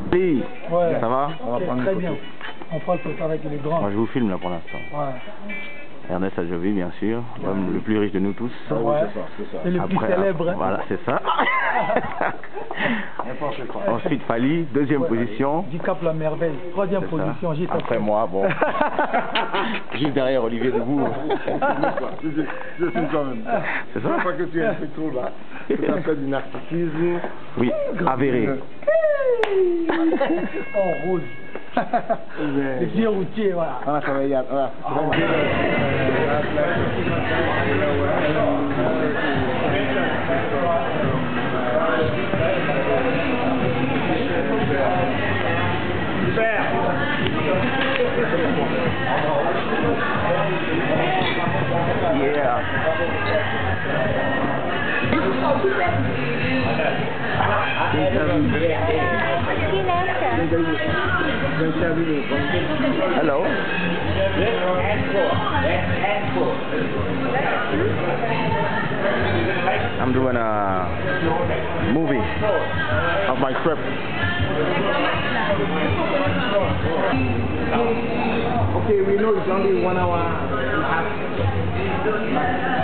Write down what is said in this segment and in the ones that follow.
Oui. Ouais. Ça va? On va prendre très bien. On fera le photo avec les grands. Moi je vous filme là pour l'instant. Ouais. Ernest Adjovi, bien sûr, l'homme le plus riche de nous tous. Ouais. Et le plus célèbre. Voilà, c'est ça. Ensuite Fali, deuxième position. Du Cap La Merveille, troisième position. Juste après moi, bon. Juste derrière Olivier Debout. Je suis quand même. C'est ça? Je crois que tu es un peu trop là. C'est un peu du narcissisme. Oui, avéré. En rouge. Les vieux routiers, voilà. Ah, ça va y aller. Voilà. Hello. I'm doing a movie of my trip. Okay, we know it's only 1 hour and a half.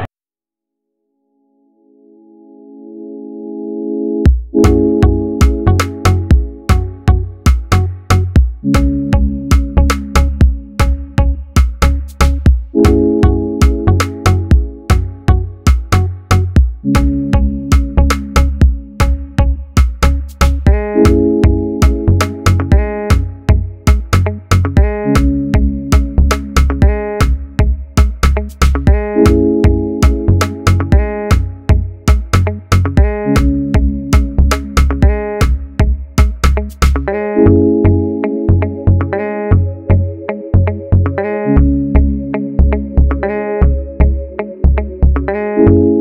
You